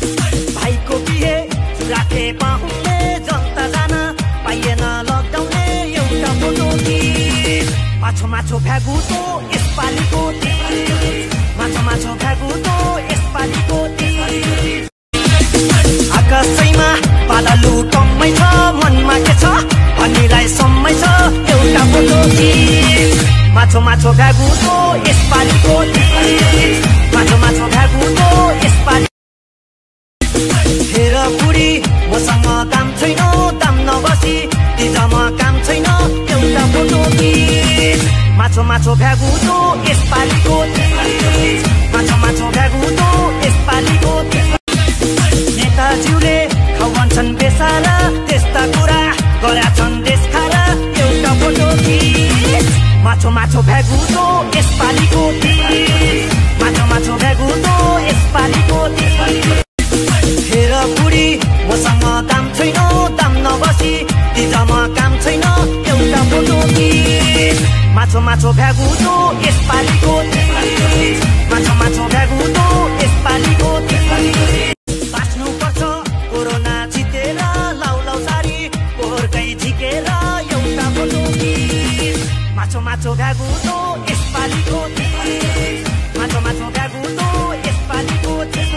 भाइको बिहे राखे पाहुले जनता जान पाइएन लकडाउनले एउटा फोटो माछो माछो भ्यागुतो यसपालिको माछो माछो भ्यागुतो यसपालिको आकाशैमा पालालु टम्मै छ मनमा के छ भन्नेलाई सम्मै छ एउटा फोटो माछो माछो भ्यागुतो यसपालिको माछो माछो भ्यागुतो यसपालि हेर बुढी मसँग काम छैन दाम नबसी तिजमा काम छैन एउटा फोटो माछो माछो भ्यागुतो यसपालिको माछो माछो भ्यागुतो यसपालिको नेताज्यूले खाउँछन् बेसारा त्यस्ता कुरा गरेछन् देश खारा एउटा फोटो माछो माछो भ्यागुतो यसपालिको माछो माछो भ्यागुतो यसपालिको हेर बुढी मसँग दाम छैन दाम नबसी तिजमा काम छैन एउटा फोटो माछो माछो भ्यागुतो यसपालिको माछो माछो भ्यागुतो यसपालिको बाँच्नु पर्छ कोरोना जितेर लाउ लाउ सारी पोहोरकै झिकेर एउटा फोटो माछो माछो भ्यागुतो यसपालिको माछो माछो भ्यागुतो यसपालिको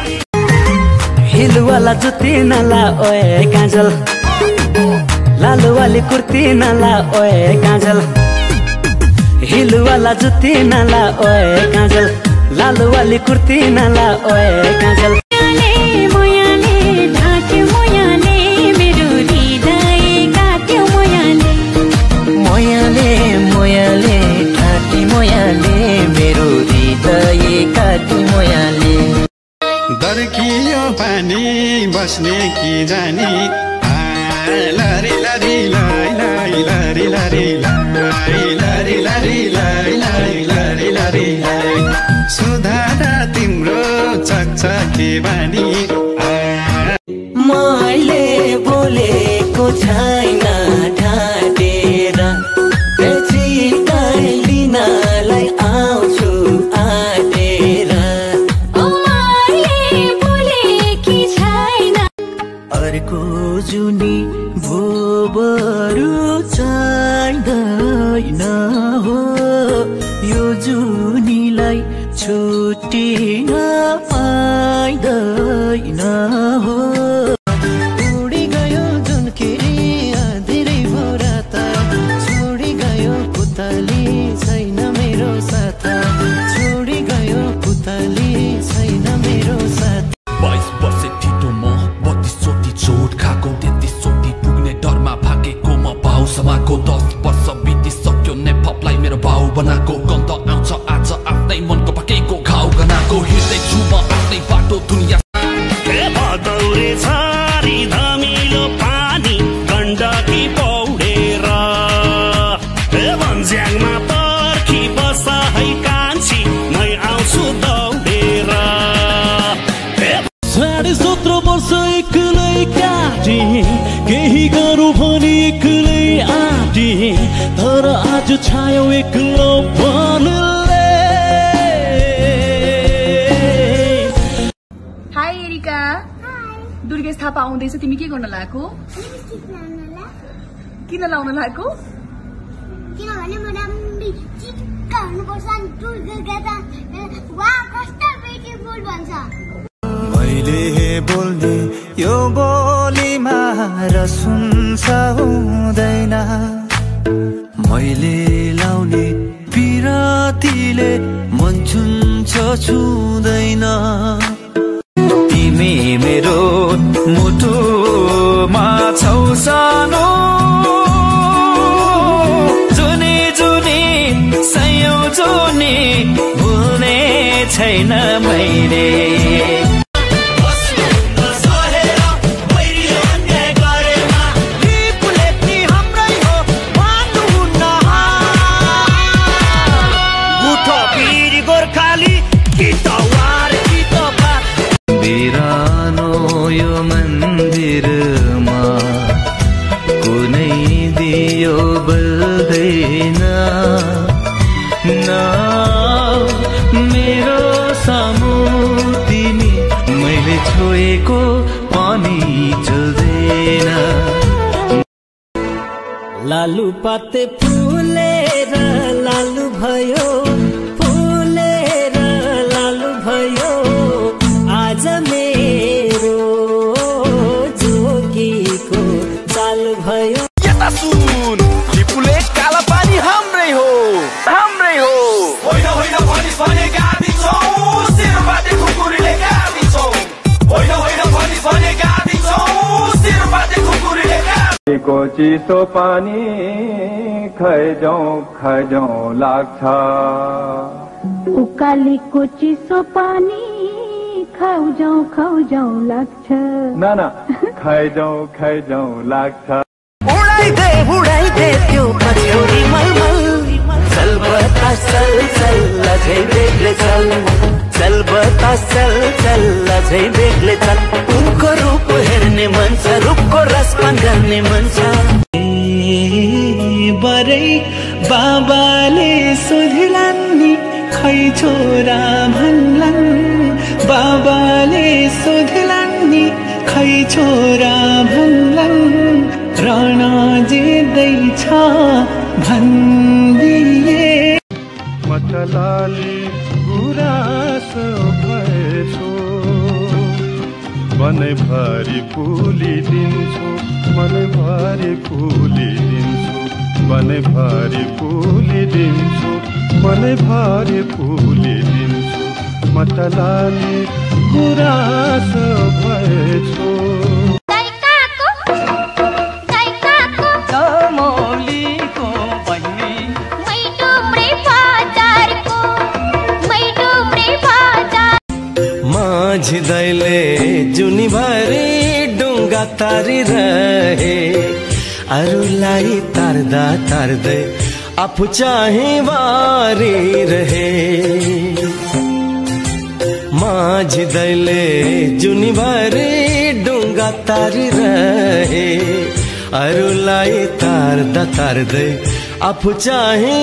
हिलवाला जुत्ती नला ओए काजल लालु वाली कुर्ती नला ओए काजल हिलवाला जुत्ती नला ओए काजल लालु वाली कुर्ती नला ओए काजल दर्कियो पानी बस्ने कि जानी लारी लारी लाई लाई लारी लारी लाई लारी लारी लाई लाई लारी लारी लाई सुधारा तिम्रो चकचके बानी मैले बोलेको छैन ढाँटेर लिनलाई आउँछु आँटेर अर्को जुनी भोबरु चाहिँदैन हो यो जुनीलाई छुट्टिन पाइँदैन हो उडी गयो जुन किरिया धेरै भोराता छोडी गयो पुतली छैन मेरो साथ छोडी गयो पुतली छैन मेरो साथ 22 वर्ष ठिटो म 32 चोटि चोट खाएको 33 चोटि पुग्ने डरमा भागेको म भाउ समाको 10 वर्ष बितिसक्यो नेपलाई मेरो भाउ बनाएको गन्ध आउँछ आज आफ्नै मनको पाकेको घाउ गनाको हिँड्दै छु म आफ्नै बाटो दुनिया भदौरे छारी धमिलो पानी गण्डकी पौडेर भन्ज्याङमा पर्खी बस है कान्छी मै आउँछु दौडेर 17 वर्ष एक्लै काटे केही गरौँ भनी एक्लै आँटे तर आज छायो एक्लो बनले हाई एरिका दुर्गेश थापा आउँदैछ तिमी के गर्न लागेको किन लाउन लागेको किनभने म राम्ररी चिक्क हुनुपर्छ अनि दुर्गा वाह कस्तो ब्युटिफुल भन्छ मैले बोल्ने यो बोलीमा र सुन्छ हुँदैन मैले लाउने पिरातीले मन छुन्छ छुँदैन तिमी मेरो मुटुमा छौ सानो जुनी जुनी सयौं जुनी भुल्ने छैन मैले बिरानो यो मन्दिरमा कुनै दियो बल्दैन न मेरो सामु तिमी मैले छोएको को पानी चल्दैन। लालु पाते फुलेर लालु भयो, फुलेर लालु भयो, आज मेरो जोगीको चाल भयो। यता सुन, लिपुले काला पानी हाम्रै हो, हाम्रै हो। होइन होइन भनिस भने गादिन्छौँ, शिरबाटे खुकुरीले गादिन्छौँ। होइन होइन भनिस भने गादिन्छौँ, शिरबाटे खुकुरीले को चिसो पानी खैजाउँ लाग्छ। उकालीको चिसो पानी खाउजाउँ लाग्छ। ना खाइजाउँ लाग्छ। उडाइदे त्यो पछौरी मलमल, चल बतास चल अझै बेग्लै चल, चल बतास चल अझै बेग्लै चल। उनको रूप हेर्ने मन छ, रूपको रसपान गर्ने मन छ। बरै बाबाले सोधिलान् नि खै छोरा भन्लान्, बाबाले सोधिलान् नि खै छोरा भन्लान्, रण जित्दैछ भन्दिए। मतलाले गुराँसो भएछु, मनैभरि फुलिदिन्छु, मनैभरि फुलिदिन्छु, मनैभरि फुलिदिन्छु, मनैभरि फुलिदिन्छु। मतलाले गुराँसो भएछु। झिदैले जुनीभरि डुङ्गा तारिरहे, अरूलाई तार्दा तार्दै आफू चाहिँ बारिरहे। माझिदैले जुनीभरि डुङ्गा तारिरहे, अरूलाई तार्दा तार्दै आफू चाहिँ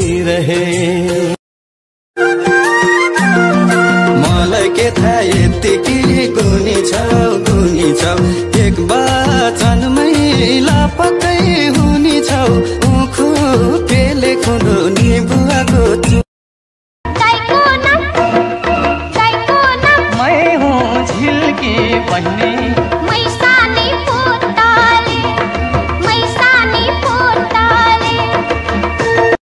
बारिरहे। मलाई के थाहा यति